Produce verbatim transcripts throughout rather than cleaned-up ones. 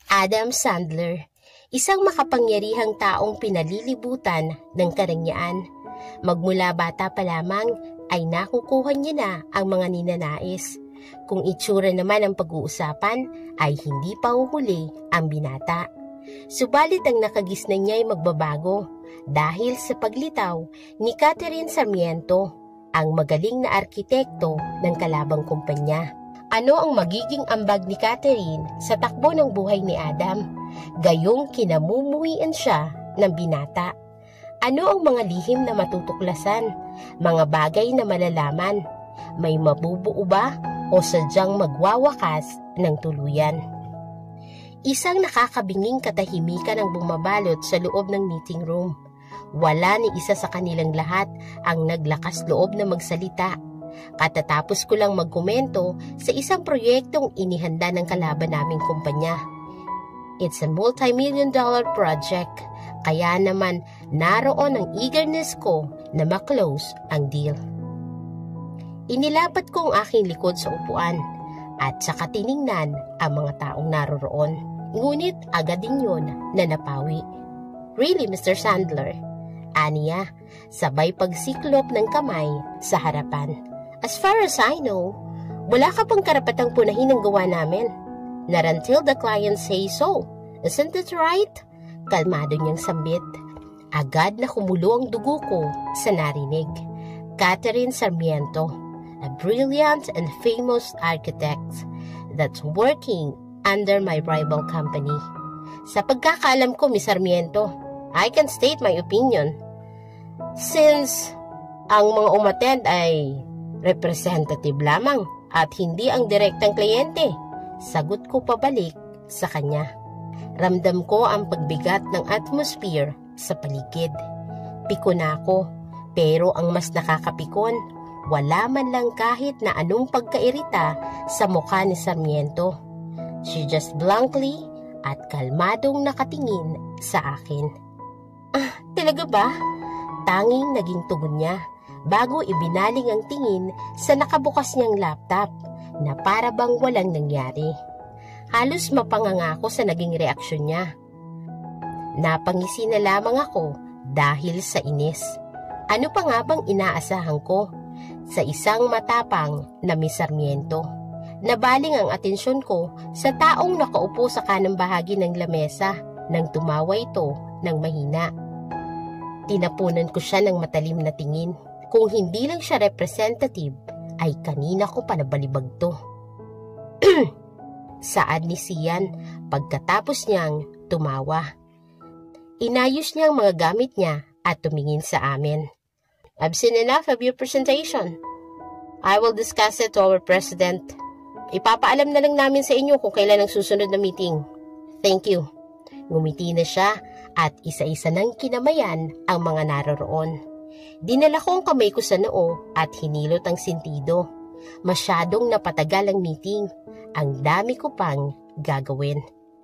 Adam Sandler, isang makapangyarihang taong pinalilibutan ng karangyaan. Magmula bata pa lamang ay nakukuha niya na ang mga ninanais. Kung itsura naman ang pag-uusapan ay hindi pa uhuli ang binata. Subalit ang nakagisnan niya ay magbabago dahil sa paglitaw ni Catherine Sarmiento, ang magaling na arkitekto ng kalabang kumpanya. Ano ang magiging ambag ni Catherine sa takbo ng buhay ni Adam? Gayong kinamumuhian siya ng binata. Ano ang mga lihim na matutuklasan? Mga bagay na malalaman? May mabubuo ba o sadyang magwawakas ng tuluyan? Isang nakakabinging katahimikan ang bumabalot sa loob ng meeting room. Wala ni isa sa kanilang lahat ang naglakas loob na magsalita. Katatapos ko lang magkomento sa isang proyektong inihanda ng kalaban naming kumpanya. It's a multi-million dollar project, kaya naman naroon ang eagerness ko na maklose ang deal. Inilapat ko ang aking likod sa upuan at saka tiningnan ang mga taong naroroon. Ngunit agad din yun na napawi. Really, Mister Sandler? Aniya, sabay pagsiklop ng kamay sa harapan. As far as I know, wala ka pang karapatang punahin ang gawa namin. Not until the client says so. Isn't it right? Kalmado niyang sambit. Agad na kumulo ang dugo ko sa narinig. Catherine Sarmiento, a brilliant and famous architect that's working under my rival company. Sa pagkakaalam ko, Miss Sarmiento, I can state my opinion. Since ang mga umattend ay representative lamang at hindi ang direktang kliyente, sagot ko pabalik sa kanya. Ramdam ko ang pagbigat ng atmosphere sa paligid. Piko na ako, pero ang mas nakakapikon, wala man lang kahit na anong pagkairita sa mukha ni Sarmiento. She just blankly at kalmadong nakatingin sa akin. Ah, talaga ba? Tanging naging tugon niya bago ibinaling ang tingin sa nakabukas niyang laptop na para bang walang nangyari. Halos mapanganga ako sa naging reaksyon niya. Napangisi na lamang ako dahil sa inis. Ano pa nga bang inaasahan ko sa isang matapang na Miss Sarmiento? Nabaling ang atensyon ko sa taong nakaupo sa kanang bahagi ng lamesa nang tumawa ito ng mahina. Tinapunan ko siya ng matalim na tingin. Kung hindi lang siya representative, ay kanina ko pa nabalibag to. Saad ni Sian pagkatapos niyang tumawa. Inayos niya ang mga gamit niya at tumingin sa amin. I've seen enough of your presentation. I will discuss it to our president. Ipapaalam na lang namin sa inyo kung kailan ang susunod na meeting. Thank you. Ngumiti na siya at isa-isa nang kinamayan ang mga naroroon. Dinala ko ang kamay ko sa noo at hinilot ang sentido. Masyadong napatagal ang meeting. Ang dami ko pang gagawin.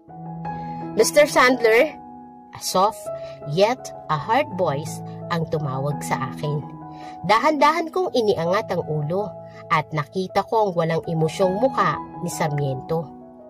Mister Sandler, a soft yet a hard voice ang tumawag sa akin. Dahan-dahan kong iniangat ang ulo at nakita ko ang walang emosyong muka ni Sarmiento.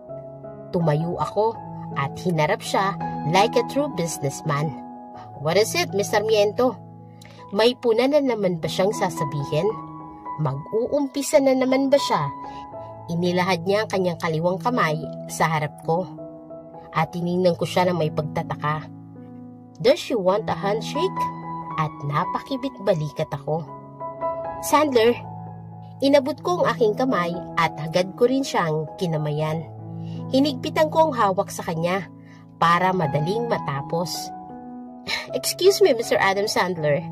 Tumayo ako at hinarap siya like a true businessman. What is it, Miss Sarmiento? May puna na naman ba siyang sasabihin? Mag-uumpisa na naman ba siya? Inilahad niya ang kanyang kaliwang kamay sa harap ko. At tiningnan ko siya na may pagtataka. Does she want a handshake? At napakibit balikat ako. Sandler, inabot ko ang aking kamay at agad ko rin siyang kinamayan. Hinigpitan ko ang hawak sa kanya para madaling matapos. Excuse me, Mister Adam Sandler.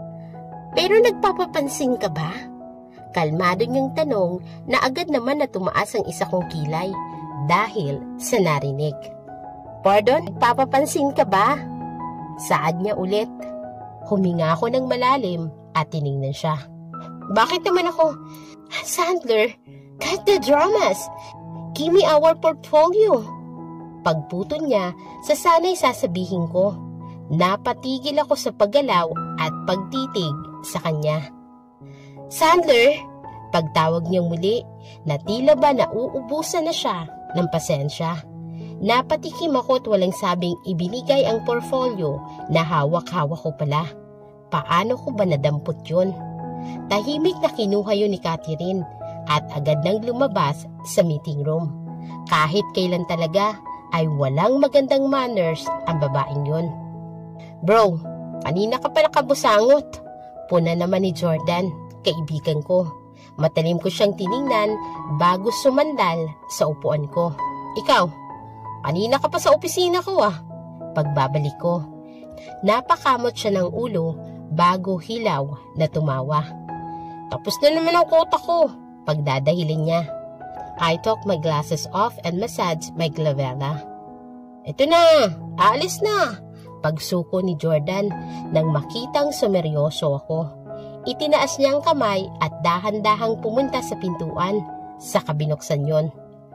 Pero nagpapapansin ka ba? Kalmado niyang tanong na agad naman na tumaas ang isa kong kilay dahil sa narinig. Pardon, nagpapapansin ka ba? Saad niya ulit. Huminga ako ng malalim at tiningnan siya. Bakit naman ako? Sandler, cut the dramas. Give me our portfolio. Pagputol niya, sa sana'y sasabihin ko. Napatigil ako sa paggalaw at pagtitig sa kanya. Sandler, pagtawag niyang muli na tila ba nauubusan na siya ng pasensya. Napatikim ako at walang sabing ibinigay ang portfolio na hawak-hawak ko pala. Paano ko ba nadampot yun? Tahimik na kinuha yun ni Catherine at agad nang lumabas sa meeting room. Kahit kailan talaga ay walang magandang manners ang babaeng yun. Bro, kanina ka pala kabusangot. Puna naman ni Jordan, kaibigan ko. Matalim ko siyang tiningnan bago sumandal sa upuan ko. Ikaw, kanina ka pa sa opisina ko ah. Pagbabalik ko, napakamot siya ng ulo bago hilaw na tumawa. Tapos na naman ang kota ko, pagdadahilin niya. I took my glasses off and massaged my glabella. Ito na, aalis na. Pagsuko ni Jordan nang makitang sumeryoso ako. Itinaas niya ang kamay at dahan-dahang pumunta sa pintuan sa kabinuksan yon.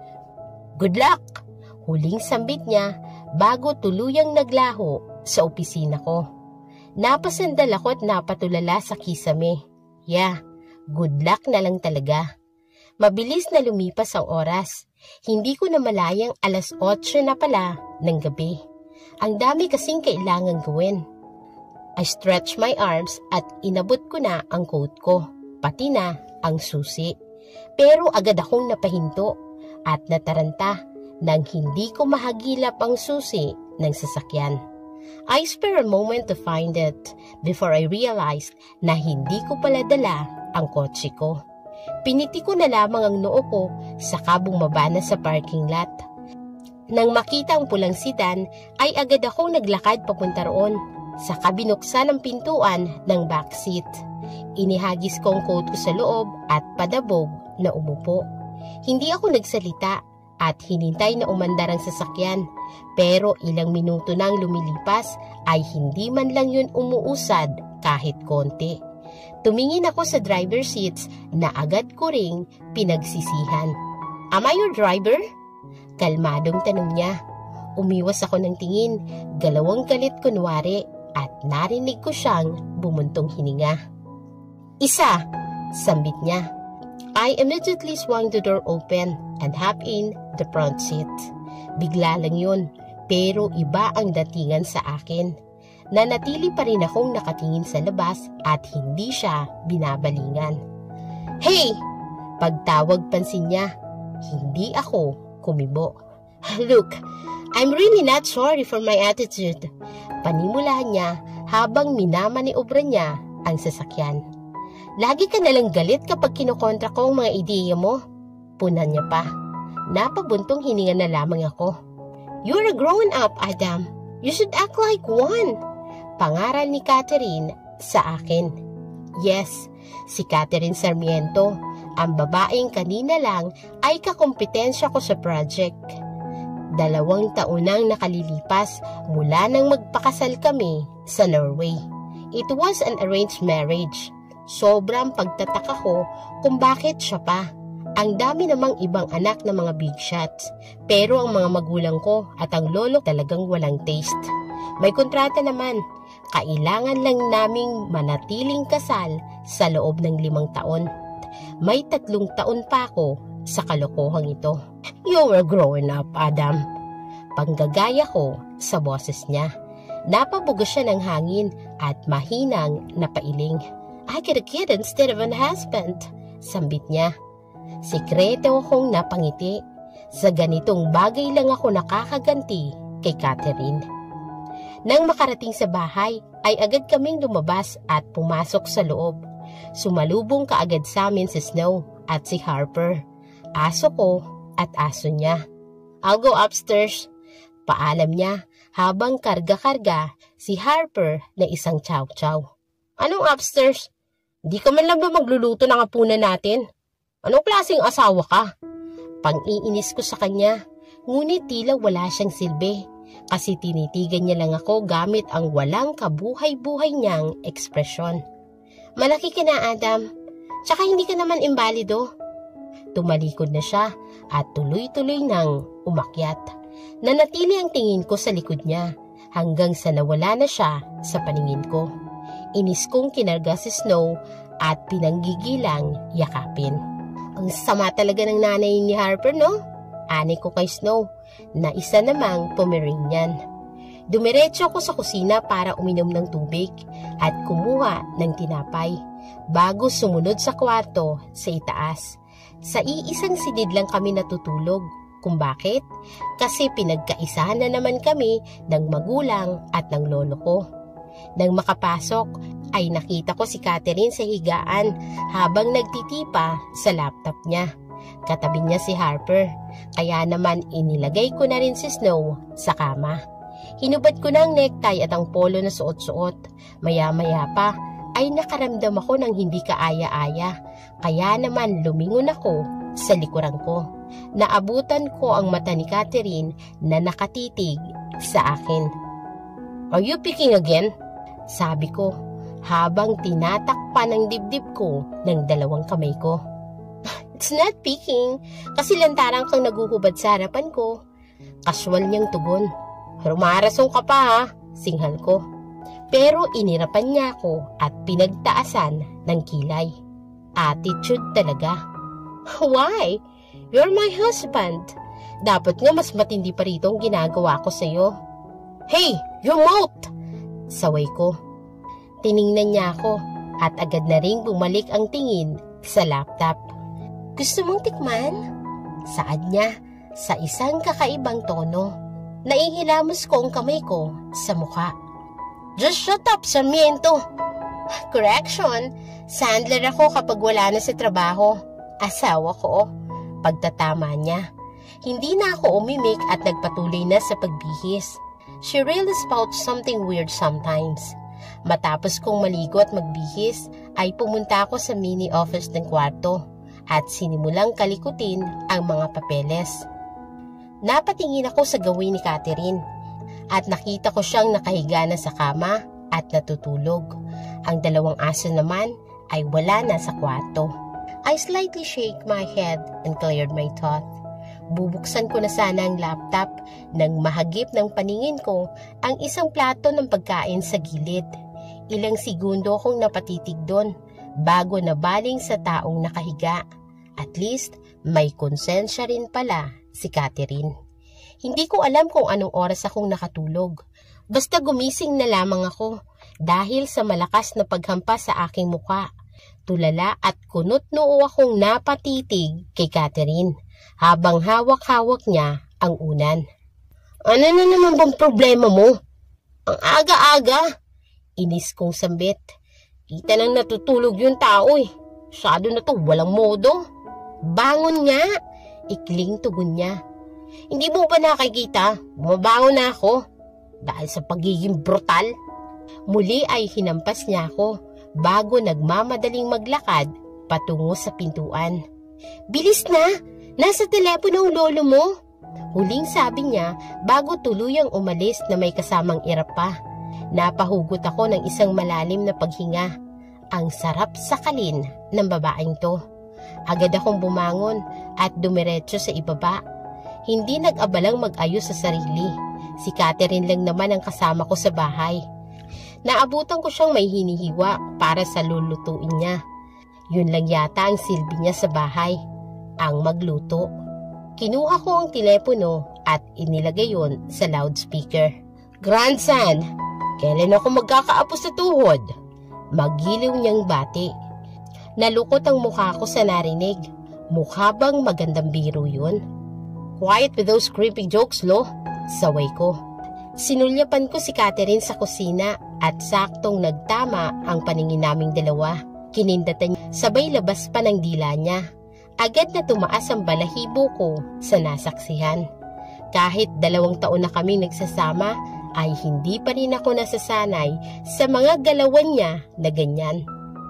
Good luck! Huling sambit niya bago tuluyang naglaho sa opisina ko. Napasandal ako at napatulala sa kisame. Yeah, good luck na lang talaga. Mabilis na lumipas ang oras. Hindi ko na malayang alas otso na pala ng gabi. Ang dami kasing kailangan gawin. I stretched my arms at inabot ko na ang coat ko, pati na ang susi. Pero agad akong napahinto at nataranta nang hindi ko mahagilap ang susi ng sasakyan. I spare a moment to find it before I realized na hindi ko pala dala ang kotse ko. Piniti ko na lamang ang noo ko saka bumaba na sa parking lot. Nang makita ang pulang sedan ay agad akong naglakad papunta roon sa kabinuksan ng pintuan ng backseat. Inihagis ko ang coat ko sa loob at padabog na umupo. Hindi ako nagsalita at hinintay na umandar ang sasakyan, pero ilang minuto nang lumilipas ay hindi man lang yun umuusad kahit konti. Tumingin ako sa driver seats na agad ko ring pinagsisihan. Am I your driver? Kalmadong tanong niya. Umiwas ako ng tingin, galawang galit kunwari, at narinig ko siyang bumuntong hininga. Isa, sambit niya. I immediately swung the door open and hopped in the front seat. Bigla lang yun, pero iba ang datingan sa akin. Nanatili pa rin akong nakatingin sa labas at hindi siya binabalingan. Hey! Pagtawag pansin niya, hindi ako kumibo. Look, I'm really not sorry for my attitude. Panimulahan niya habang minamaniobra niya ang sasakyan. Lagi ka nalang galit kapag kinukontra ko ang mga ideya mo. Punan niya pa. Napabuntong hininga na lamang ako. You're a grown-up, Adam. You should act like one. Pangaral ni Catherine sa akin. Yes, si Catherine Sarmiento, ang babaeng kanina lang ay kakompetensya ko sa project. Dalawang taon nang nakalilipas mula nang magpakasal kami sa Norway. It was an arranged marriage. Sobrang pagtataka ko kung bakit siya pa. Ang dami namang ibang anak na mga big shots, pero ang mga magulang ko at ang lolo talagang walang taste. May kontrata naman. Kailangan lang naming manatiling kasal sa loob ng limang taon. May tatlong taon pa ako sa kalokohang ito. You were growing up, Adam. Panggagaya ko sa boses niya. Napabugo siya ng hangin at mahinang napailing. I get a kid instead of a husband, sambit niya. Sikreto akong napangiti. Sa ganitong bagay lang ako nakakaganti kay Catherine. Nang makarating sa bahay, ay agad kaming lumabas at pumasok sa loob. Sumalubong kaagad sa amin si Snow at si Harper, aso ko at aso niya. I'll go upstairs, paalam niya habang karga-karga si Harper na isang chow-chow. Anong upstairs? Di ka man lang ba magluluto ng hapunan natin? Anong klaseng asawa ka? Pang-iinis ko sa kanya, ngunit tila wala siyang silbi. Kasi tinitigan niya lang ako gamit ang walang kabuhay-buhay niyang ekspresyon. Malaki ka na, Adam. Tsaka hindi ka naman imbalido. Tumalikod na siya at tuloy-tuloy nang umakyat. Nanatili ang tingin ko sa likod niya hanggang sa nawala na siya sa paningin ko. Inis kong kinarga si Snow at pinanggigilang yakapin. Ang sama talaga ng nanay ni Harper, no? ani ko kay Snow, na isa namang Pomeranian. Dumiretso ako sa kusina para uminom ng tubig at kumuha ng tinapay bago sumunod sa kwarto sa itaas. Sa iisang silid lang kami natutulog. Kung bakit? Kasi pinagkaisahan na naman kami ng magulang at ng lolo ko. Nang makapasok ay nakita ko si Catherine sa higaan habang nagtitipa sa laptop niya. Katabi niya si Harper, kaya naman inilagay ko na rin si Snow sa kama. Hinubad ko na ang necktie at ang polo na suot-suot. Maya-maya pa ay nakaramdam ako ng hindi kaaya-aya, kaya naman lumingon ako sa likuran ko. Naabutan ko ang mata ni Catherine na nakatitig sa akin. "Are you picking again?" Sabi ko habang tinatakpan ng dibdib ko ng dalawang kamay ko. "It's not picking, kasi lantarang kang naguhubad sa harapan ko." Casual niyang tugon. "Rumarasong ka pa ha," singhal ko. Pero inirapan niya ako at pinagtaasan ng kilay. Attitude talaga. "Why? You're my husband. Dapat nga mas matindi pa rito ang ginagawa ko sa'yo." "Hey, your mouth!" Saway ko. Tiningnan niya ako at agad na ring bumalik ang tingin sa laptop. "Gusto mong tikman?" Saad niya sa isang kakaibang tono. Naihilamos ko ang kamay ko sa mukha. "Just shut up, Sarmiento." Correction, sandler ako kapag wala na sa trabaho. Asawa ko. Pagtatama niya. Hindi na ako umimik at nagpatuloy na sa pagbihis. She really spouts something weird sometimes. Matapos kong maligo at magbihis, ay pumunta ako sa mini office ng kwarto at sinimulang kalikutin ang mga papeles. Napatingin ako sa gawin ni Catherine at nakita ko siyang nakahiga na sa kama at natutulog. Ang dalawang aso naman ay wala na sa kwarto. I slightly shake my head and cleared my thought. Bubuksan ko na sana ang laptop nang mahagip ng paningin ko ang isang plato ng pagkain sa gilid. Ilang segundo akong napatitig doon bago nabaling sa taong nakahiga. At least may konsensya rin pala si Catherine. Hindi ko alam kung anong oras akong nakatulog. Basta gumising na lamang ako dahil sa malakas na paghampas sa aking muka. Tulala at kunot noo akong napatitig kay Catherine habang hawak-hawak niya ang unan. "Ano na naman bang problema mo? Ang aga-aga." Inis kong sambit. "Kita nang natutulog yung tao eh. Masyado na to, walang modo." "Bangon nga!" Ikling tugon niya. "Hindi mo ba nakikita? Bumabangon na ako. Dahil sa pagiging brutal." Muli ay hinampas niya ako bago nagmamadaling maglakad patungo sa pintuan. "Bilis na! Nasa telepono ang lolo mo!" Huling sabi niya bago tuluyang umalis na may kasamang irap pa. Napahugot ako ng isang malalim na paghinga. Ang sarap sakalin ng babaeng to. Agad akong bumangon at dumiretso sa ibaba. Hindi nag-abalang mag-ayos sa sarili. Si Catherine lang naman ang kasama ko sa bahay. Naabutan ko siyang may hinihiwa para sa lulutuin niya. Yun lang yata ang silbi niya sa bahay, ang magluto. Kinuha ko ang telepono at inilagay yon sa loudspeaker. "Grandson, kailan ako magkakaapo sa tuhod?" Magiliw niyang bati. Nalukot ang mukha ko sa narinig. Mukha bang magandang biro yun? "Quiet with those creepy jokes, lo." Saway ko. Sinulyapan ko si Catherine sa kusina at saktong nagtama ang paningin naming dalawa. Kinindatan niya, sabay labas pa ng dila niya. Agad na tumaas ang balahibo ko sa nasaksihan. Kahit dalawang taon na kami nagsasama, ay hindi pa rin ako nasasanay sa mga galawan niya na ganyan.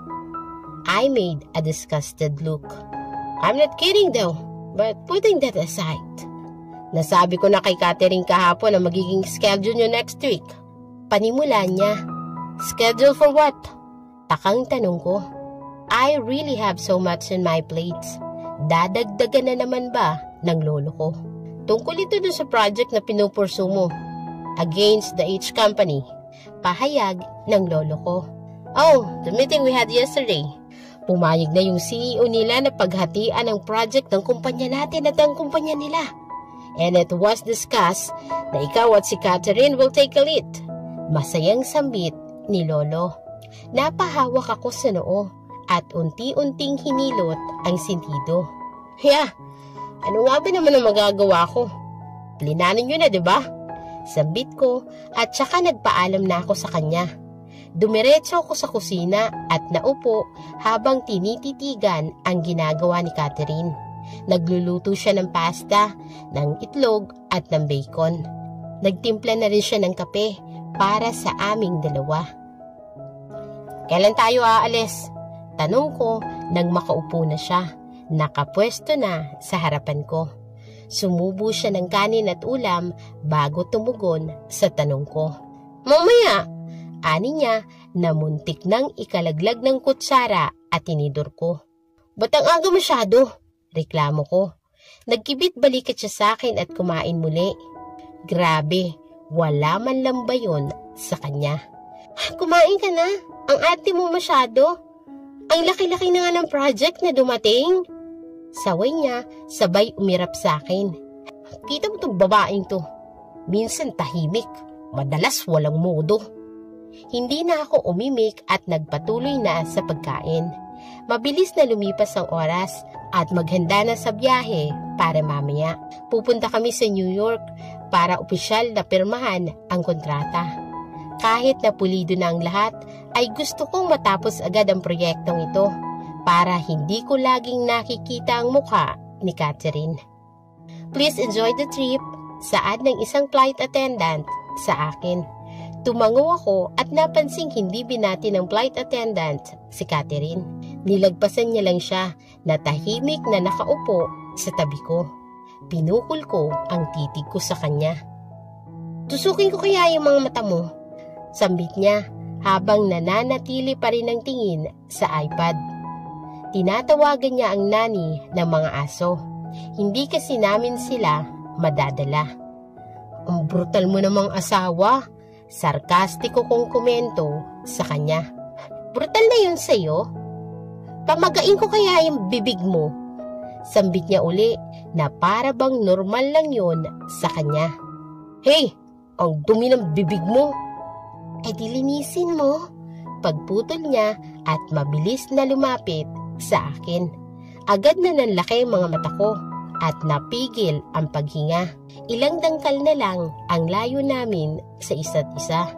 I made a disgusted look. "I'm not kidding though, but putting that aside, nasabi ko na kay Catherine kahapon na magiging schedule nyo next week." Panimula niya. "Schedule for what?" Takang tanong ko. I really have so much on my plate. Dadagdagan na naman ba ng lolo ko? Tungkol ito dun sa project na pinupursu mo against the H company. Pahayag ng lolo ko. "Oh, the meeting we had yesterday. Pumayag na yung C E O nila na paghatian ang project ng kumpanya natin at ang kumpanya nila." And it was discussed na ikaw at si Catherine will take a lead. Masayang sambit ni Lolo. Napahawak ako sa noo at unti-unting hinilot ang sentido. Yeah, ano nga ba naman ang magagawa ko? Plinanin nyo na, diba? Sambit ko at saka nagpaalam na ako sa kanya. Dumiretso ako sa kusina at naupo habang tinititigan ang ginagawa ni Catherine. Nagluluto siya ng pasta, ng itlog at ng bacon. Nagtimpla na rin siya ng kape para sa aming dalawa. Kailan tayo aalis? Tanong ko nang makaupo na siya. Nakapwesto na sa harapan ko. Sumubo siya ng kanin at ulam bago tumugon sa tanong ko. Mamaya! Ani niya na muntik nang ikalaglag ng kutsara at tinidor ko. Ba't ang aga masyado? Reklamo ko. Nagkibit balikat siya sa akin at kumain muli. Grabe, wala man lang ba yun sa kanya? Kumain ka na? Ang ate mo masyado? Ang laki-laki na nga ng project na dumating. Saway niya, sabay umirap sa akin. Kita mo itong babaeng to. Minsan tahimik, madalas walang modo. Hindi na ako umimik at nagpatuloy na sa pagkain. Mabilis na lumipas ang oras at maghanda na sa biyahe para mamaya. Pupunta kami sa New York para opisyal na pirmahan ang kontrata. Kahit na pulido na ang lahat, ay gusto kong matapos agad ang proyektong ito para hindi ko laging nakikita ang mukha ni Catherine. Please enjoy the trip, saad ng isang flight attendant sa akin. Tumango ako at napansing hindi binati ng flight attendant si Catherine. Nilagpasan niya lang siya na tahimik na nakaupo sa tabi ko. Pinukol ko ang titig ko sa kanya. Tusukin ko kaya yung mga mata mo? Sambit niya habang nananatili pa rin ang tingin sa iPad. Tinatawagan niya ang nani ng mga aso. Hindi kasi namin sila madadala. Ang brutal mo namang asawa. Sarkastiko kong komento sa kanya. Brutal na yun sa'yo? Pamagain ko kaya yung bibig mo? Sambit niya uli na para bang normal lang yun sa kanya. Hey, ang dumi ng bibig mo. Eh dilinisin mo. Pagputol niya at mabilis na lumapit sa akin. Agad na nanlaki ang mga mata ko at napigil ang paghinga. Ilang dangkal na lang ang layo namin sa isa't isa.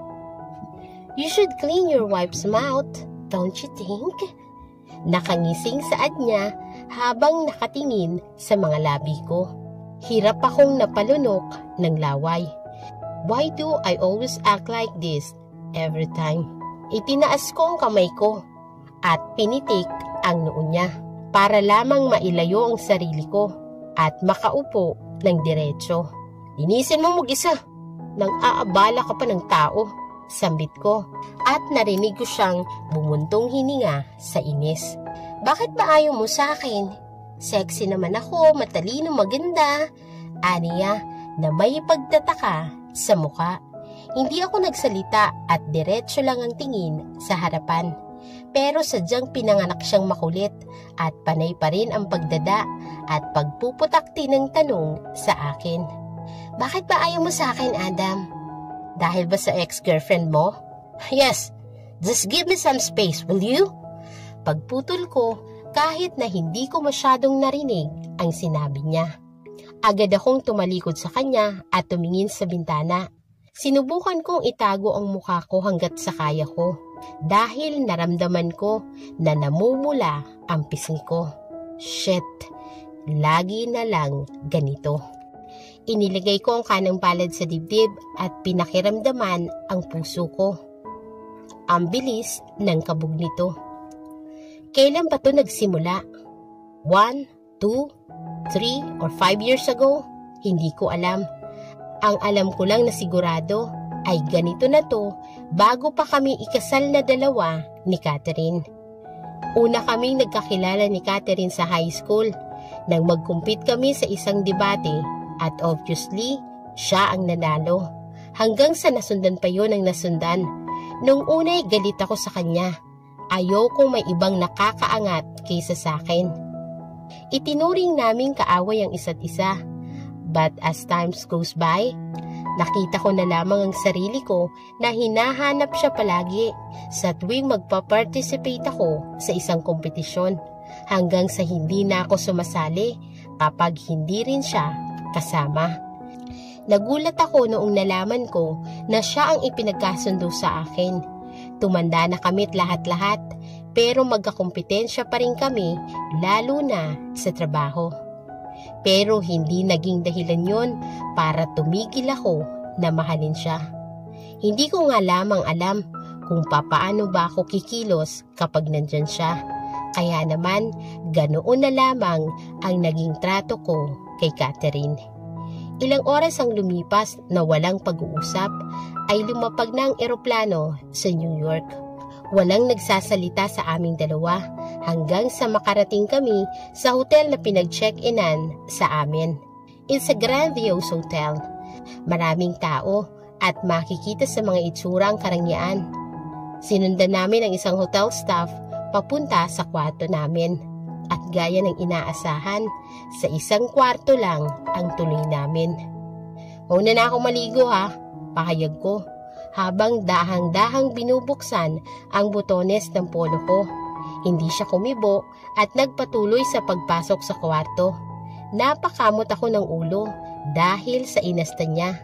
You should clean your wife's mouth, don't you think? Nakangising saad niya habang nakatingin sa mga labi ko. Hirap akong napalunok ng laway. Why do I always act like this every time? Itinaas ko ang kamay ko at pinitik ang noo niya para lamang mailayo ang sarili ko at makaupo ng diretso. Linisin mo mag-isa nang aabala ka pa ng tao, sambit ko at narinig ko siyang bumuntong hininga sa inis. Bakit ba ayaw mo sa akin? Sexy naman ako, matalino, maganda. Aniya na may pagtataka sa muka. Hindi ako nagsalita at diretso lang ang tingin sa harapan. Pero sadyang pinanganak siyang makulit at panay pa rin ang pagdada at pagpuputakti ng tanong sa akin. Bakit ba ayaw mo sa akin, Adam? Dahil ba sa ex-girlfriend mo? Yes, just give me some space, will you? Pagputol ko kahit na hindi ko masyadong narinig ang sinabi niya. Agad akong tumalikod sa kanya at tumingin sa bintana. Sinubukan kong itago ang mukha ko hanggat sa kaya ko dahil naramdaman ko na namumula ang pisngi ko. Shit, lagi na lang ganito. Iniligay ko ang kanang palad sa dibdib at pinakiramdaman ang puso ko. Ang bilis ng kabog nito. Kailan ba ito nagsimula? One, two, three, or five years ago? Hindi ko alam. Ang alam ko lang na sigurado ay ganito na to bago pa kami ikasal na dalawa ni Catherine. Una kaming nagkakilala ni Catherine sa high school nang mag-compete kami sa isang debate. At obviously, siya ang nanalo. Hanggang sa nasundan pa yon ang nasundan. Nung una'y galit ako sa kanya. Ayokong may ibang nakakaangat kaysa sa akin. Itinuring naming kaaway ang isa't isa. But as times goes by, nakita ko na lamang ang sarili ko na hinahanap siya palagi sa tuwing magpa-participate ako sa isang kompetisyon hanggang sa hindi na ako sumasali kapag hindi rin siya kasama. Nagulat ako noong nalaman ko na siya ang ipinagkasundo sa akin. Tumanda na kami't lahat-lahat pero magkakompetensya pa rin kami lalo na sa trabaho. Pero hindi naging dahilan yon para tumigil ako na mahalin siya. Hindi ko nga lamang alam kung papaano ba ako kikilos kapag nandyan siya. Kaya naman, ganoon na lamang ang naging trato ko kay Catherine. Ilang oras ang lumipas na walang pag-uusap ay lumapag na ang eroplano sa New York. Walang nagsasalita sa aming dalawa hanggang sa makarating kami sa hotel na pinag-check-inan sa amin. It's a grandiose hotel. Maraming tao at makikita sa mga itsura ang karangyaan. Sinundan namin ang isang hotel staff papunta sa kwarto namin. At gaya ng inaasahan, sa isang kwarto lang ang tuloy namin. Mauna na akong maligo ha, pahayag ko, habang dahang-dahang binubuksan ang butones ng polo ko. Hindi siya kumibo at nagpatuloy sa pagpasok sa kwarto. Napakamot ako ng ulo dahil sa inasta niya.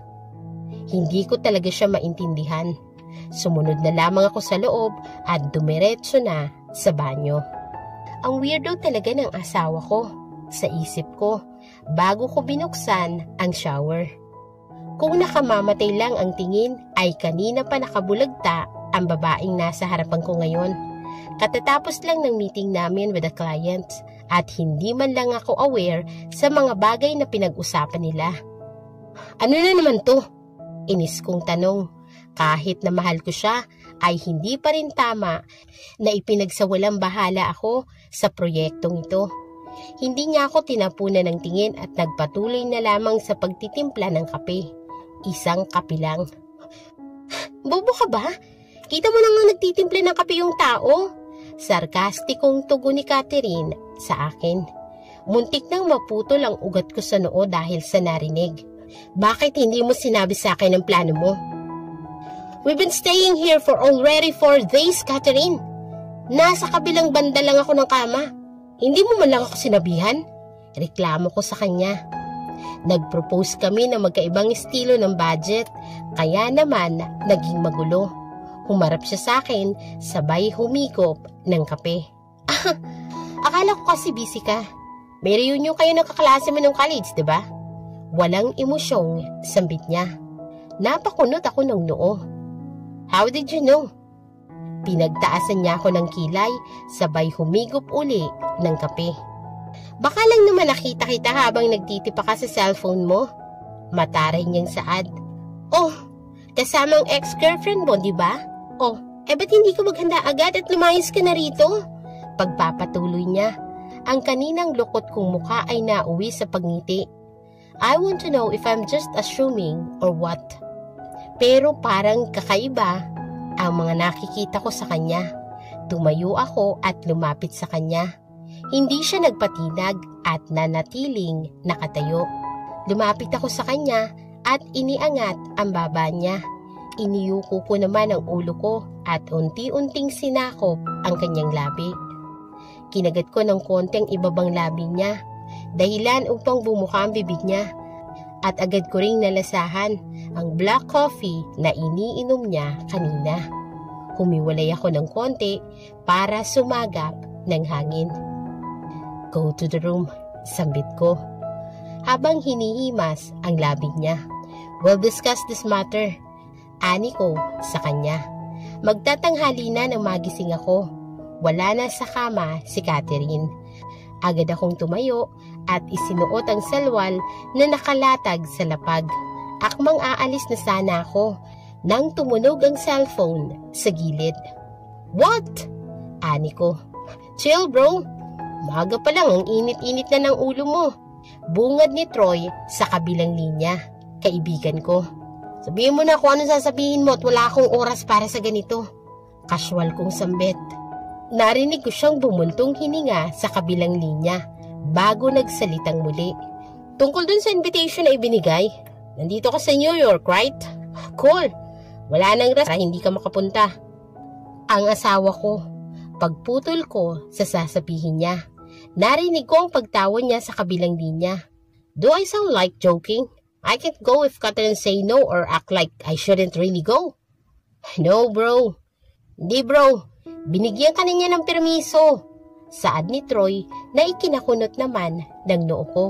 Hindi ko talaga siya maintindihan. Sumunod na lamang ako sa loob at dumiretso na sa banyo. Ang weirdo talaga ng asawa ko, sa isip ko, bago ko binuksan ang shower. Kung nakamamatay lang ang tingin, ay kanina pa nakabulagta ang babaeng nasa harapan ko ngayon. Katatapos lang ng meeting namin with the client at hindi man lang ako aware sa mga bagay na pinag-usapan nila. Ano na naman to? Inis kong tanong. Kahit na mahal ko siya, ay hindi pa rin tama na ipinagsawalang bahala ako sa proyektong ito. Hindi niya ako tinapunan ng tingin at nagpatuloy na lamang sa pagtitimpla ng kape. Isang kape lang. Bobo ka ba? Kita mo na nga nagtitimpla ng kape yung tao. Sarkastikong tugon ni Catherine sa akin. Muntik nang maputol ang ugat ko sa noo dahil sa narinig. Bakit hindi mo sinabi sa akin ang plano mo? We've been staying here for already four days, Catherine. Nasa kabilang banda lang ako ng kama. Hindi mo man lang ako sinabihan? Reklamo ko sa kanya. Nag-propose kami ng magkaibang estilo ng budget, kaya naman naging magulo. Humarap siya sa akin, sabay humigop ng kape. Ah, akala ko kasi busy ka. May reunion kayo ng kaklase mo ng college, diba? Walang emosyong sambit niya. Napakunot ako ng noo. How did you know? Pinagtaasan niya ako ng kilay, sabay humigop uli ng kape. Baka lang naman nakita kita habang nagtitipa ka sa cellphone mo. Mataray niyang saad. Oh, kasama ang ex-girlfriend mo, di ba? Oh, eh ba't hindi ka maghanda agad at lumayas ka na rito? Pagpapatuloy niya. Ang kaninang lukot kong mukha ay nauwi sa pagngiti. I want to know if I'm just assuming or what. Pero parang kakaiba ang mga nakikita ko sa kanya. Tumayo ako at lumapit sa kanya. Hindi siya nagpatinag at nanatiling nakatayo. Lumapit ako sa kanya at iniangat ang baba niya. Iniyuko ko naman ang ulo ko at unti-unting sinakop ang kanyang labi. Kinagat ko ng konting ibabang labi niya, dahilan upang bumuka ang bibig niya. At agad ko ring nalasahan ang black coffee na iniinom niya kanina. Humiwalay ako ng konti para sumagap ng hangin. Go to the room, sambit ko. Habang hinihimas ang labi niya. We'll discuss this matter. Ani ko sa kanya. Magtatanghali na nang magising ako. Wala na sa kama si Catherine. Agad akong tumayo at isinuot ang salwal na nakalatag sa lapag. Akmang aalis na sana ako nang tumunog ang cellphone sa gilid. What? Ani ko. Chill bro. Maga pa lang ang init-init na ng ulo mo. Bungad ni Troy sa kabilang linya. Kaibigan ko. Sabihin mo na kung ano sasabihin mo at wala akong oras para sa ganito. Casual kong sambit. Narinig ko siyang bumuntong hininga sa kabilang linya bago nagsalitang muli. Tungkol dun sa invitation na ibinigay, nandito ka sa New York, right? Cool. Wala nang rasa, hindi ka makapunta. Ang asawa ko, pagputol ko sa sasabihin niya. Narinig ko ang pagtawa niya sa kabilang linya. Do I sound like joking? I can't go if Catherine say no or act like I shouldn't really go. No, bro. Hindi, bro. Binigyan ka niya ng permiso. Saad ni Troy na ikinakunot naman ng noo ko.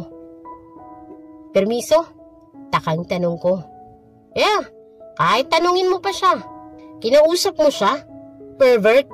Permiso? Takang tanong ko. Yeah, kahit tanungin mo pa siya. Kinausap mo siya? Pervert?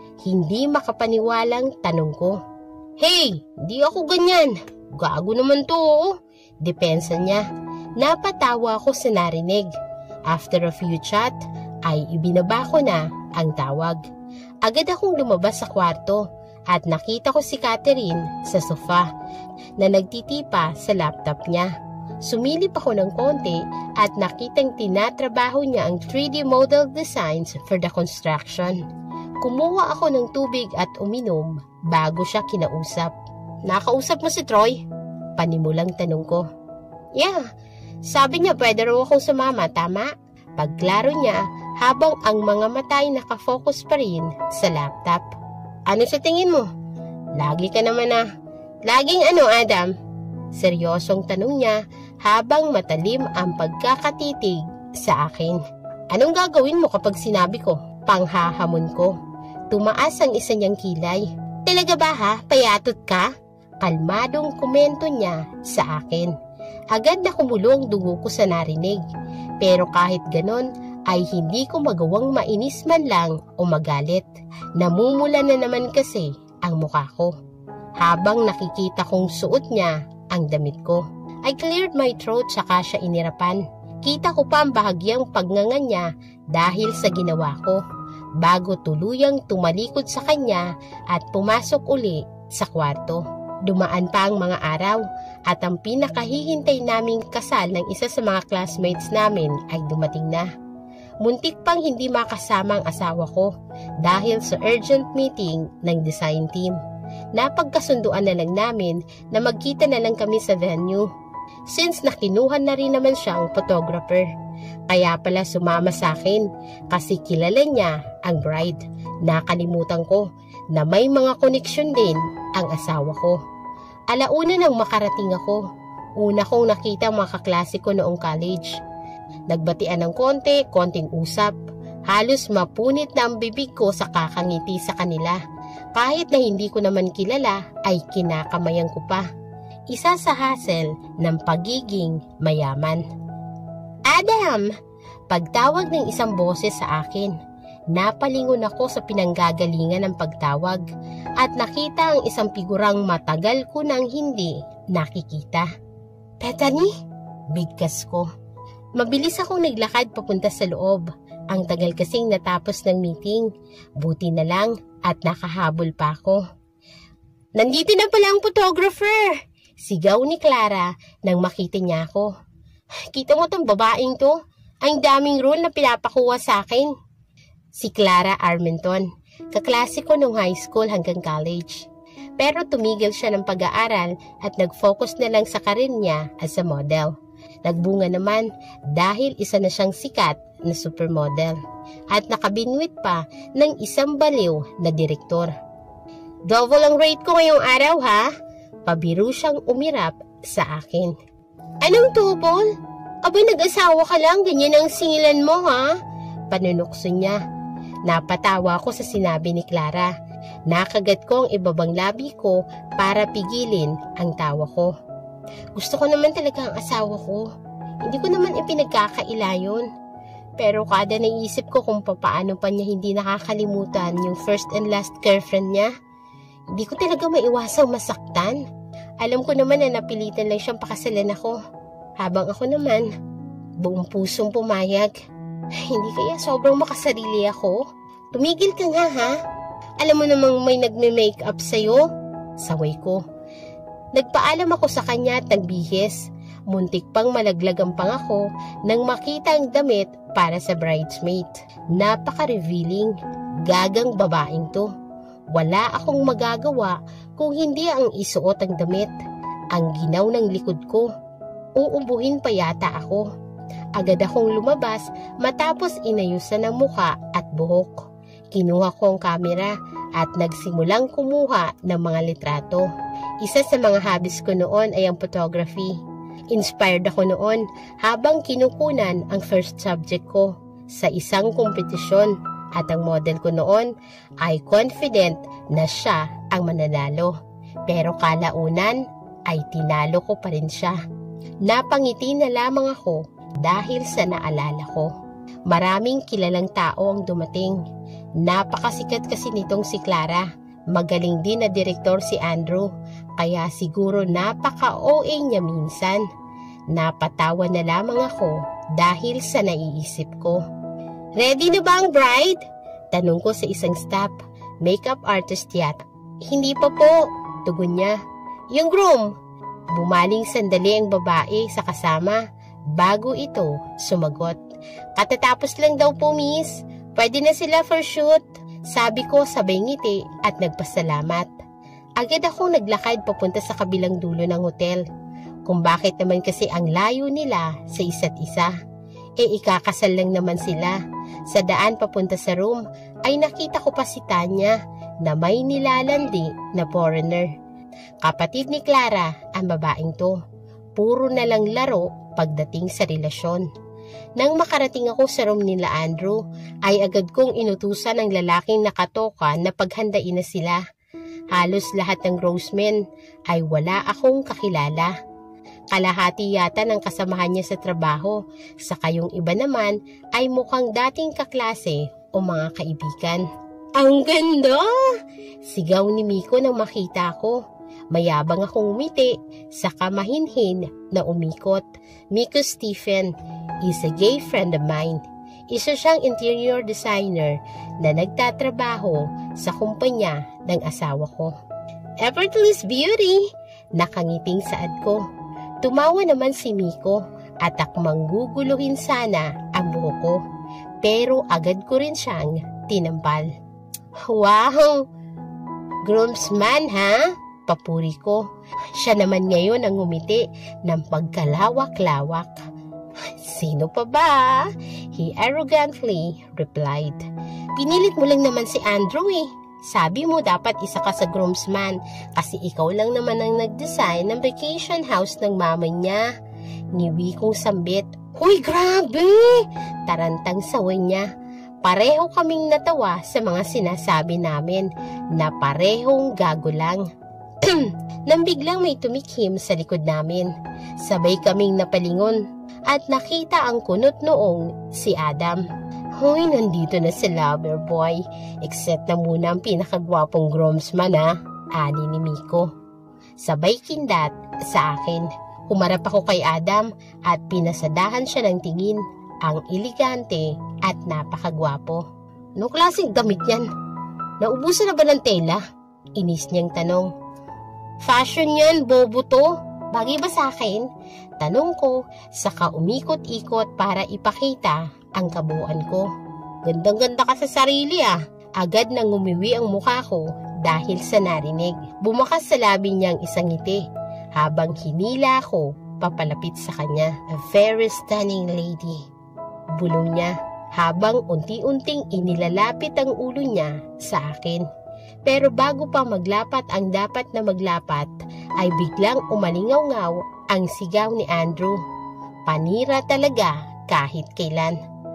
Hindi makapaniwalang tanong ko. Hey, di ako ganyan. Gago naman to, oo. Depensa niya. Napatawa ako sa narinig. After a few chat, ay ibinaba ko na ang tawag. Agad akong lumabas sa kwarto at nakita ko si Catherine sa sofa na nagtitipa sa laptop niya. Sumilip ako ng konti at nakitang tinatrabaho niya ang three D model designs for the construction. Kumuha ako ng tubig at uminom bago siya kinausap. Nakausap mo si Troy? Panimulang tanong ko. Yeah, sabi niya pwede raw akong sumama, tama? Pagklaro niya habang ang mga mata ay nakafocus pa rin sa laptop. Ano sa tingin mo? Lagi ka naman na. Laging ano, Adam? Seryosong tanong niya habang matalim ang pagkakatitig sa akin. Anong gagawin mo kapag sinabi ko? Panghahamon ko. Tumaas ang isa niyang kilay. Talaga ba ha? Payatot ka? Kalmadong komento niya sa akin. Agad na kumulo ang dugo ko sa narinig. Pero kahit ganon, ay hindi ko magawang mainis man lang o magalit. Namumula na naman kasi ang mukha ko. Habang nakikita kong suot niya ang damit ko. I cleared my throat saka siya inirapan. Kita ko pa ang bahagyang pagnganga niya dahil sa ginawa ko. Bago tuluyang tumalikod sa kanya at pumasok uli sa kwarto. Dumaan pa ang mga araw at ang pinakahihintay naming kasal ng isa sa mga classmates namin ay dumating na. Muntik pang hindi makasama ang asawa ko dahil sa urgent meeting ng design team. Napagkasunduan na lang namin na magkita na lang kami sa venue since nakinuhan na rin naman siyang photographer. Kaya pala sumama sa akin kasi kilala niya ang bride. Nakalimutan ko na may mga koneksyon din ang asawa ko. Alauna nang makarating ako. Una kong nakita ang mga kaklase ko noong college. Nagbatian ng konti, konting usap. Halos mapunit na ang bibig ko sa kakangiti sa kanila. Kahit na hindi ko naman kilala ay kinakamayan ko pa. Isa sa hassle ng pagiging mayaman. Adam! Pagtawag ng isang boses sa akin. Napalingon ako sa pinanggagalingan ng pagtawag at nakita ang isang figurang matagal ko nang hindi nakikita. Bethany? Bigkas ko. Mabilis akong naglakad papunta sa loob. Ang tagal kasing natapos ng meeting. Buti na lang at nakahabol pa ako. Nandito na pala ang photographer! Sigaw ni Clara nang makita niya ako. Kita mo tong babaeng to? Ang daming role na pinapakuha sa akin. Si Clara Armenton. Kaklase ko nung high school hanggang college. Pero tumigil siya ng pag-aaral at nag-focus na lang sa karir niya as a model. Nagbunga naman dahil isa na siyang sikat na supermodel. At nakabinwit pa ng isang baliw na direktor. Double ang rate ko ngayong araw ha? Pabiro siyang umirap sa akin. Anong tubol? Abay nag-asawa ka lang, ganyan ang singilan mo ha? Panunukso niya. Napatawa ko sa sinabi ni Clara. Nakagat ko ang ibabang labi ko para pigilin ang tawa ko. Gusto ko naman talaga ang asawa ko. Hindi ko naman ipinagkakaila yun. Pero kada naisip ko kung paano pa niya hindi nakakalimutan yung first and last girlfriend niya, hindi ko talaga maiwasang masaktan. Alam ko naman na napilitan lang siyang pakasalan ako. Habang ako naman, buong pusong pumayag. Hindi kaya sobrang makasarili ako? Tumigil ka nga ha? Alam mo namang may nagme-makeup sa'yo? Saway ko. Nagpaalam ako sa kanya at nagbihis. Muntik pang malaglag ang pangako nang makita ang damit para sa bridesmaid. Napaka-revealing. Gagang babaeng to. Wala akong magagawa kung hindi ang isuot ang damit. Ang ginaw ng likod ko. Uubuhin pa yata ako. Agad akong lumabas matapos inayusan ang muka at buhok. Kinuha ko ang kamera at nagsimulang kumuha ng mga litrato. Isa sa mga hobbies ko noon ay ang photography. Inspired ako noon habang kinukunan ang first subject ko sa isang kompetisyon at ang model ko noon ay confident na siya ang mananalo. Pero kalaunan ay tinalo ko pa rin siya. Napangiti na lamang ako dahil sa naalala ko. Maraming kilalang tao ang dumating. Napakasikat kasi nitong si Clara. Magaling din na direktor si Andrew, kaya siguro napaka-O A niya minsan. Napatawa na lamang ako dahil sa naiisip ko. Ready na ba ang bride? Tanong ko sa isang staff. Makeup artist yata. Hindi pa po, tugon niya. Yung groom. Bumaling sandali ang babae sa kasama bago ito sumagot. Katatapos lang daw po, miss. Pwede na sila for shoot. Sabi ko sabay ngiti at nagpasalamat. Agad ako naglakad papunta sa kabilang dulo ng hotel. Kung bakit naman kasi ang layo nila sa isa't isa. E ikakasal lang naman sila. Sa daan papunta sa room ay nakita ko pa si Tanya na may nilalandi na foreigner. Kapatid ni Clara ang babaeng to. Puro na lang laro pagdating sa relasyon. Nang makarating ako sa room nila Andrew, ay agad kong inutusan ng lalaking nakatoka na paghandain na sila. Halos lahat ng groomsmen ay wala akong kakilala. Kalahati yata ng kasamahan niya sa trabaho, saka yung iba naman ay mukhang dating kaklase o mga kaibigan. Ang ganda! Sigaw ni Miko nang makita ko. Mayabang akong umiti, saka mahinhin na umikot. Miko Stephen is a gay friend of mine. Isa siyang interior designer na nagtatrabaho sa kumpanya ng asawa ko. Effortless beauty! Nakangiting saad ko. Tumawa naman si Miko at akmang guguluhin sana ang buhok ko. Pero agad ko rin siyang tinampal. Wow! Groomsman ha? Papuri ko. Siya naman ngayon ang ngumiti ng pagkalawak-lawak. Sino pa ba? He arrogantly replied. Pinilit mo lang naman si Andrew eh. Sabi mo dapat isa ka sa groomsman kasi ikaw lang naman ang nag-design ng vacation house ng mama niya. Niwi kong sambit. Huy, grabe! Tarantang saway niya. Pareho kaming natawa sa mga sinasabi namin na parehong gago lang. Nang biglang may tumikhim sa likod namin. Sabay kaming napalingon at nakita ang kunot noong si Adam. Hoy, nandito na si lover boy. Except na muna ang pinakagwapong groomsman ha, ani ni Miko. Sabay kindat sa akin. Humarap ako kay Adam at pinasadahan siya ng tingin. Ang elegante at napakagwapo. Anong klaseng damit yan? Naubusan na ba ng tela? Inis niyang tanong. Fashion yan, bobo to. Bagay ba sa akin? Tanong ko, saka umikot-ikot para ipakita ang kabuuan ko. Gandang-ganda ka sa sarili ah. Agad nang umiwi ang mukha ko dahil sa narinig. Bumakas sa labi niyang isang ngiti habang hinila ako papalapit sa kanya. A very stunning lady. Bulong niya habang unti-unting inilalapit ang ulo niya sa akin. Pero bago pa maglapat ang dapat na maglapat, ay biglang umalingaw-ngaw ang sigaw ni Andrew. Panira talaga kahit kailan.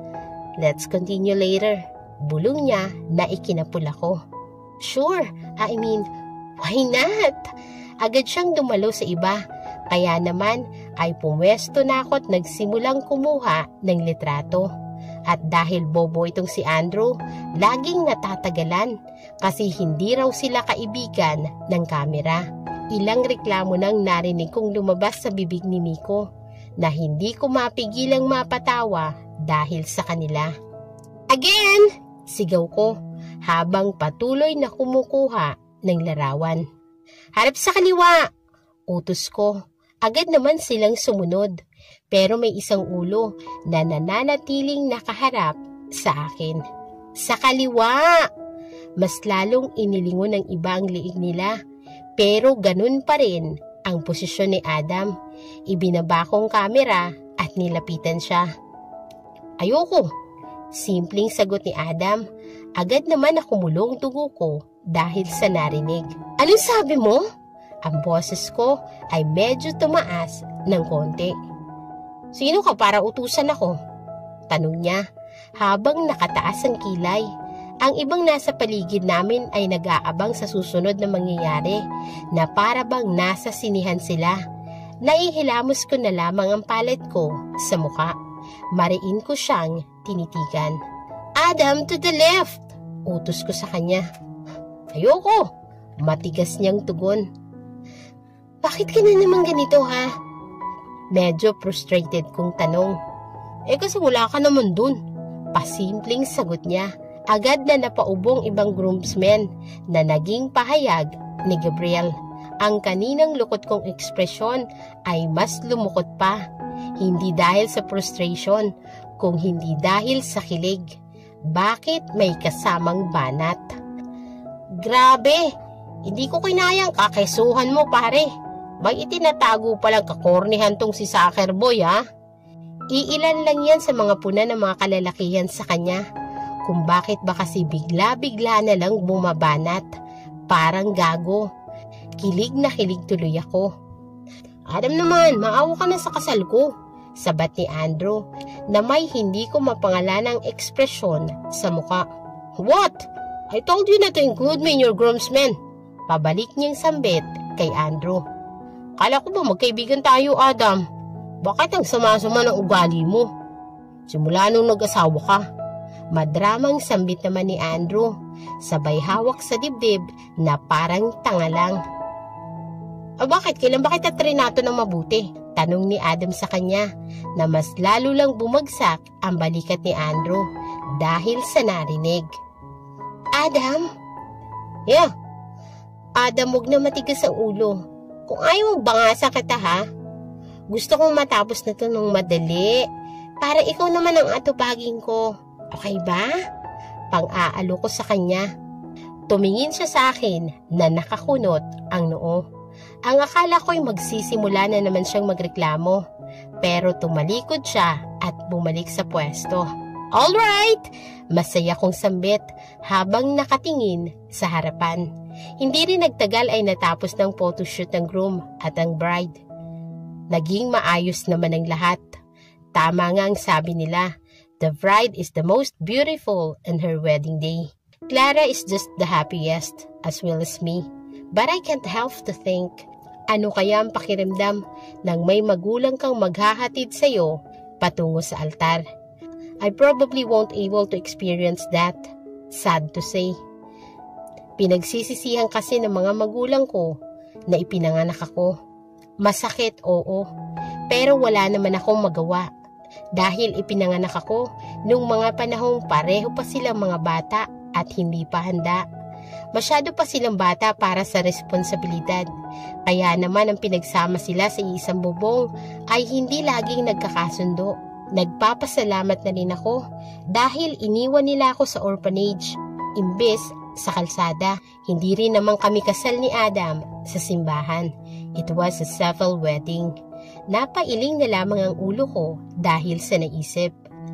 Let's continue later. Bulong niya na ikinapul ako. Sure, I mean, why not? Agad siyang dumalo sa iba. Kaya naman ay pumwesto na ako at nagsimulang kumuha ng litrato. At dahil bobo itong si Andrew, laging natatagalan kasi hindi raw sila kaibigan ng kamera. Ilang reklamo nang narinig kong lumabas sa bibig ni Miko na hindi ko mapigilang mapatawa dahil sa kanila. Again! Sigaw ko habang patuloy na kumukuha ng larawan. Harap sa kaliwa! Utos ko. Agad naman silang sumunod, pero may isang ulo na nananatiling nakaharap sa akin. Sa kaliwa! Mas lalong inilingon ng iba ang liig nila, pero ganun pa rin ang posisyon ni Adam. Ibinaba kong kamera at nilapitan siya. Ayoko. Simpleng sagot ni Adam. Agad naman nakumulong dugo ko dahil sa narinig. Anong sabi mo? Ang boses ko ay medyo tumaas ng konti. Sino ka para utusan ako? Tanong niya habang nakataas ang kilay. Ang ibang nasa paligid namin ay nag-aabang sa susunod na mangyayari na para bang nasa sinihan sila. Naihilamos ko na lamang ang palad ko sa muka. Mariin ko siyang tinitigan. Adam, to the left! Utos ko sa kanya. Ayoko! Matigas niyang tugon. Bakit ka na naman ganito ha? Medyo frustrated kong tanong. Eh kasi wala ka naman dun. Pasimpleng sagot niya. Agad na napaubong ibang groomsmen na naging pahayag ni Gabriel. Ang kaninang lukot kong ekspresyon ay mas lumukot pa. Hindi dahil sa frustration, kung hindi dahil sa kilig. Bakit may kasamang banat? Grabe! Hindi ko kinayang kakesuhan mo pare. May itinatago palang kakornihan tong si Soccer Boy ha? Iilan lang yan sa mga puna ng mga kalalakihan sa kanya. Kung bakit ba kasi bigla-bigla na lang bumabanat. Parang gago. Kilig na kilig tuloy ako. Adam naman, maawa ka na sa kasal ko. Sabat ni Andrew na may hindi ko mapangalanang ekspresyon sa muka. What? I told you not to include me in your groomsmen. Pabalik niyang sambit kay Andrew. Kala ko ba magkaibigan tayo, Adam? Bakit ang sama-sama ng ugali mo? Simula nung nag-asawa ka. Madramang sambit naman ni Andrew, sabay hawak sa dibdib na parang tanga lang. O bakit? Kailan ba kita trinato ng mabuti? Tanong ni Adam sa kanya na mas lalo lang bumagsak ang balikat ni Andrew dahil sa narinig. Adam? Yeah. Adam, huwag na matigas ang ulo. Kung ayaw bangasan kita ha, gusto kong matapos na to nung madali para ikaw naman ang atubagin ko. Okay ba? Pang-aalo ko sa kanya. Tumingin siya sa akin na nakakunot ang noo. Ang akala ko'y magsisimula na naman siyang magreklamo. Pero tumalikod siya at bumalik sa pwesto. Alright! Masaya kong sambit habang nakatingin sa harapan. Hindi rin nagtagal ay natapos ng photoshoot ng groom at ang bride. Naging maayos naman ang lahat. Tama nga ang sabi nila. The bride is the most beautiful on her wedding day. Clara is just the happiest as well as me. But I can't help to think, ano kaya ang pakiramdam ng may magulang kang maghahatid sa'yo patungo sa altar? I probably won't able to experience that. Sad to say. Pinagsisisihan kasi ng mga magulang ko na ipinanganak ako. Masakit, oo. Pero wala naman akong magawa. Dahil ipinanganak ako nung mga panahong pareho pa silang mga bata at hindi pa handa. Masyado pa silang bata para sa responsibilidad. Kaya naman ang pinagsama sila sa isang bubong ay hindi laging nagkakasundo. Nagpapasalamat na rin ako dahil iniwan nila ako sa orphanage imbes sa kalsada. Hindi rin naman kami kasal ni Adam sa simbahan. It was a civil wedding. Napailing na lamang ang ulo ko dahil sa naisip.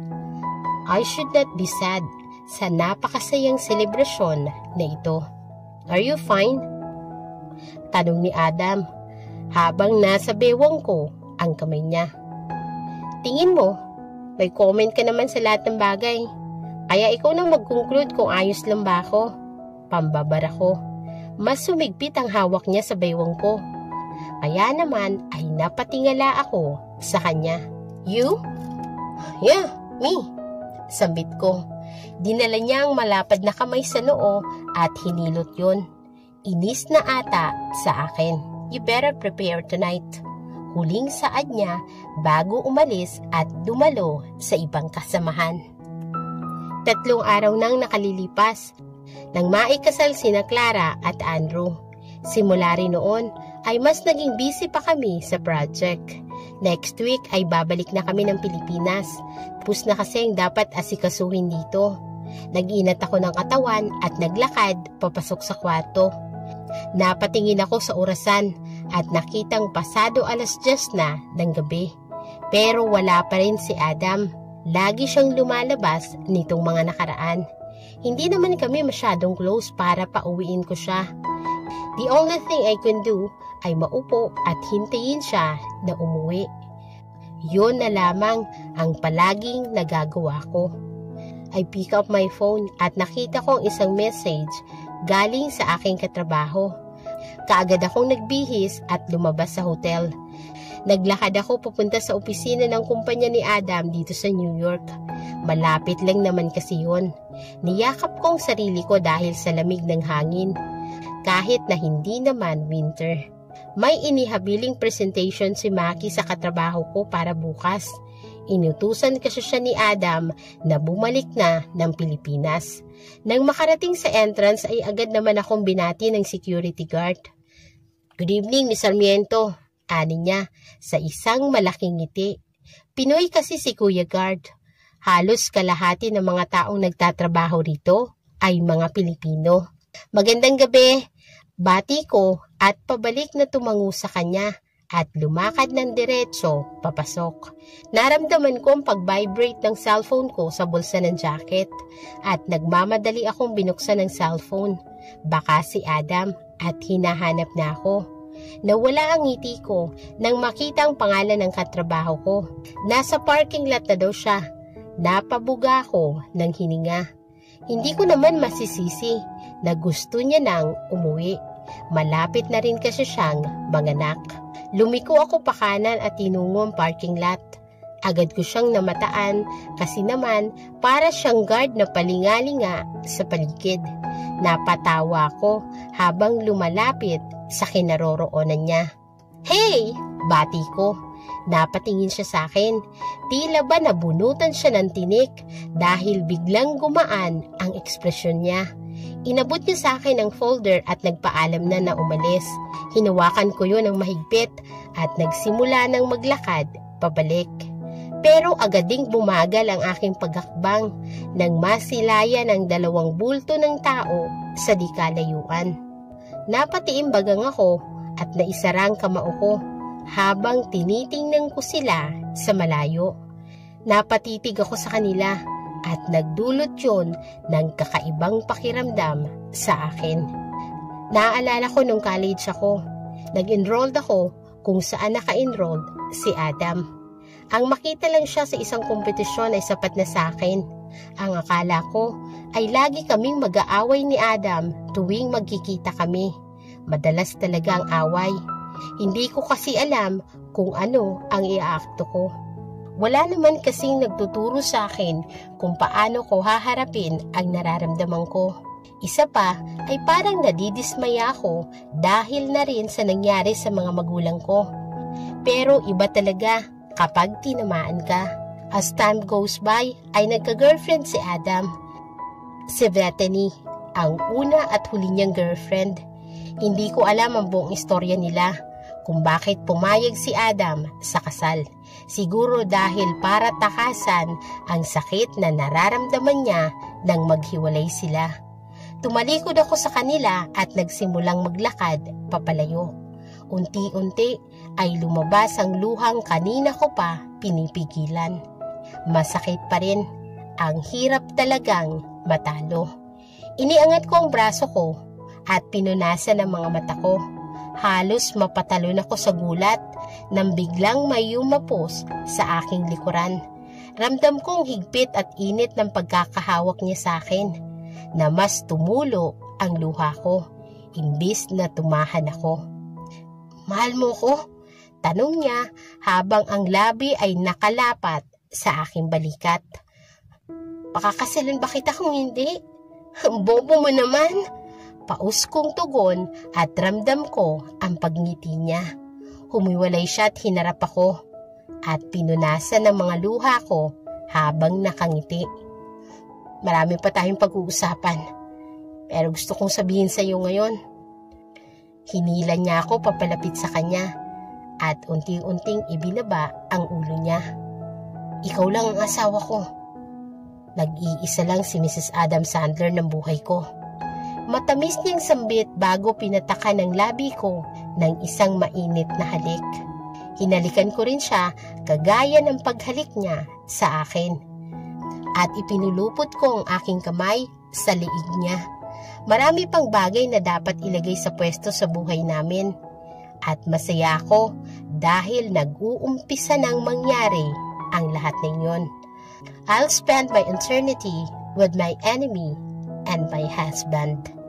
I should not be sad sa napakasayang selebrasyon na ito. Are you fine? Tanong ni Adam habang nasa bewang ko ang kamay niya. Tingin mo, may comment ka naman sa lahat ng bagay. Kaya ikaw nang mag-conclude kung ayos lang ba ako. Pambabara ko. Mas sumigpit ang hawak niya sa bewang ko. Kaya naman ay napatingala ako sa kanya. You? Yeah, me. Sambit ko. Dinala niya ang malapad na kamay sa noo at hinilot yun. Inis na ata sa akin. You better prepare tonight. Huling saad niya bago umalis at dumalo sa ibang kasamahan. Tatlong araw nang nakalilipas nang maikasal sina Clara at Andrew. Simula rin noon ay mas naging busy pa kami sa project. Next week ay babalik na kami ng Pilipinas. Tapos na kasi ang dapat asikasuhin dito. Nag-inat ako ng katawan at naglakad papasok sa kwarto. Napatingin ako sa orasan at nakitang pasado alas diyes na ng gabi. Pero wala pa rin si Adam. Lagi siyang lumalabas nitong mga nakaraan. Hindi naman kami masyadong close para pauwiin ko siya. The only thing I can do ay maupo at hintayin siya na umuwi. Yun na lamang ang palaging nagagawa ko. I pick up my phone at nakita ko ang isang message galing sa aking katrabaho. Kaagad akong nagbihis at lumabas sa hotel. Naglakad ako papunta sa opisina ng kumpanya ni Adam dito sa New York. Malapit lang naman kasi yun. Niyakap ko ang sarili ko dahil sa lamig ng hangin. Kahit na hindi naman winter. May inihabiling presentation si Maki sa katrabaho ko para bukas. Inutusan kasi siya ni Adam na bumalik na ng Pilipinas. Nang makarating sa entrance ay agad naman akong binati ng security guard. "Good evening, Miz Sarmiento," ani niya sa isang malaking ngiti. Pinoy kasi si Kuya Guard. Halos kalahati ng mga taong nagtatrabaho rito ay mga Pilipino. "Magandang gabi," bati ko at pabalik na tumango sa kanya at lumakad ng diretso papasok. Naramdaman ko ang pag-vibrate ng cellphone ko sa bulsa ng jacket at nagmamadali akong binuksan ng cellphone. Baka si Adam at hinahanap na ako. Nawala ang ngiti ko nang makita ang pangalan ng katrabaho ko. Nasa parking lot na daw siya. Napabuga ako ng hininga. Hindi ko naman masisisi na gusto niya nang umuwi. Malapit na rin kasi siyang manganak. Lumiko ako pa kanan at tinungo ang parking lot. Agad ko siyang namataan kasi naman para siyang guard na palingalinga sa paligid. Napatawa ako habang lumalapit sa kinaroroonan niya. "Hey!" bati ko. Napatingin siya sa akin. Tila ba nabunutan siya ng tinik dahil biglang gumaan ang ekspresyon niya. Inabot niya sa akin ang folder at nagpaalam na na umalis. Hinawakan ko yun ng mahigpit at nagsimula ng maglakad pabalik. Pero agad ding bumagal ang aking paghakbang nang masilayan ang dalawang bulto ng tao sa di kalayuan. Napatiimbagang ako at naisarang kamao ko habang tinitingnan ko sila sa malayo. Napatitig ako sa kanila at nagdulot yun ng kakaibang pakiramdam sa akin. Naaalala ko nung college ako. Nag-enrolled ako kung saan naka-enrolled si Adam. Ang makita lang siya sa isang kompetisyon ay sapat na sa akin. Ang akala ko ay lagi kaming mag-aaway ni Adam tuwing magkikita kami. Madalas talaga ang away. Hindi ko kasi alam kung ano ang iaakto ko. Wala naman kasing nagtuturo sa akin kung paano ko haharapin ang nararamdaman ko. Isa pa ay parang nadidismaya ako dahil na rin sa nangyari sa mga magulang ko. Pero iba talaga kapag tinamaan ka. As time goes by ay nagka-girlfriend si Adam. Si Bethany, ang una at huli niyang girlfriend. Hindi ko alam ang buong istorya nila kung bakit pumayag si Adam sa kasal. Siguro dahil para takasan ang sakit na nararamdaman niya nang maghiwalay sila. Tumalikod ako sa kanila at nagsimulang maglakad papalayo. Unti-unti ay lumabas ang luhang kanina ko pa pinipigilan. Masakit pa rin. Ang hirap talagang matalo. Iniangat ko ang braso ko at pinunasan ang mga mata ko. Halos mapatalon ako sa gulat nang biglang may yumapos sa aking likuran. Ramdam kong higpit at init ng pagkakahawak niya sa akin na mas tumulo ang luha ko imbis na tumahan ako. "Mahal mo ko?" tanong niya habang ang labi ay nakalapat sa aking balikat. "Pakakasalan ba kita kung hindi?" "Bobo mo naman." Paus kong tugon at ramdam ko ang pagngiti niya. Humiwalay siya at hinarap ako at pinunasan ng mga luha ko habang nakangiti. "Marami pa tayong pag-uusapan, pero gusto kong sabihin sa iyo ngayon." Hinila niya ako papalapit sa kanya at unti-unting ibinaba ang ulo niya. "Ikaw lang ang asawa ko. Nag-iisa lang si Missus Adam Sandler ng buhay ko." Matamis niyang sambit bago pinatakan ng labi ko ng isang mainit na halik. Hinalikan ko rin siya kagaya ng paghalik niya sa akin. At ipinulupot ko ang aking kamay sa liig niya. Marami pang bagay na dapat ilagay sa pwesto sa buhay namin. At masaya ako dahil nag-uumpisa nang mangyari ang lahat ng yun. I'll spend my eternity with my enemy and my husband.